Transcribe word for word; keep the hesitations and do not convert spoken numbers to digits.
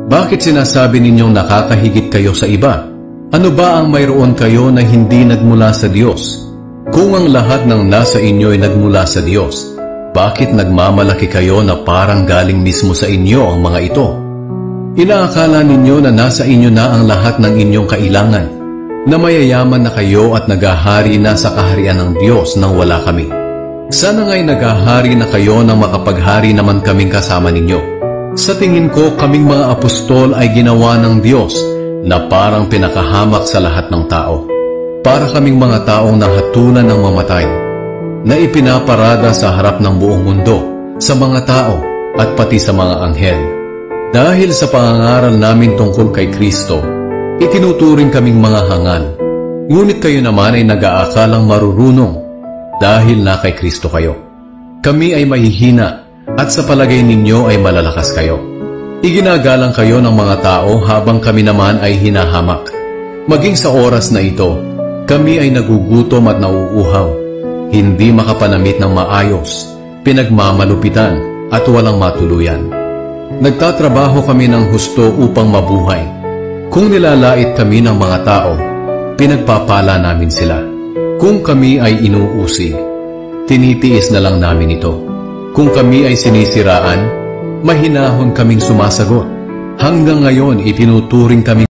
Bakit sinasabi ninyong nakakahigit kayo sa iba? Ano ba ang mayroon kayo na hindi nagmula sa Diyos? Kung ang lahat ng nasa inyo ay nagmula sa Diyos, bakit nagmamalaki kayo na parang galing mismo sa inyo ang mga ito? Inaakala ninyo na nasa inyo na ang lahat ng inyong kailangan, na mayayaman na kayo at nagahari na sa kaharian ng Diyos nang wala kami. Sana nga'y nagahari na kayo nang makapaghari naman kaming kasama ninyo. Sa tingin ko, kaming mga apostol ay ginawa ng Diyos na parang pinakahamak sa lahat ng tao. Para kaming mga taong nahatulan ng mamatay, na ipinaparada sa harap ng buong mundo, sa mga tao at pati sa mga anghel. Dahil sa pangangaral namin tungkol kay Kristo, itinuturing kaming mga hangal. Ngunit kayo naman ay nag-aakalang marurunong dahil na kay Kristo kayo. Kami ay mahihina at sa palagay ninyo ay malalakas kayo. Iginagalang kayo ng mga tao habang kami naman ay hinahamak. Maging sa oras na ito, kami ay nagugutom at nauuhaw, hindi makapanamit ng maayos, pinagmamalupitan at walang matuluyan. Nagtatrabaho kami ng husto upang mabuhay. Kung nilalait kami ng mga tao, pinagpapala namin sila. Kung kami ay inuusig, tinitiis na lang namin ito. Kung kami ay sinisiraan, mahinahon kaming sumasagot. Hanggang ngayon itinuturing kami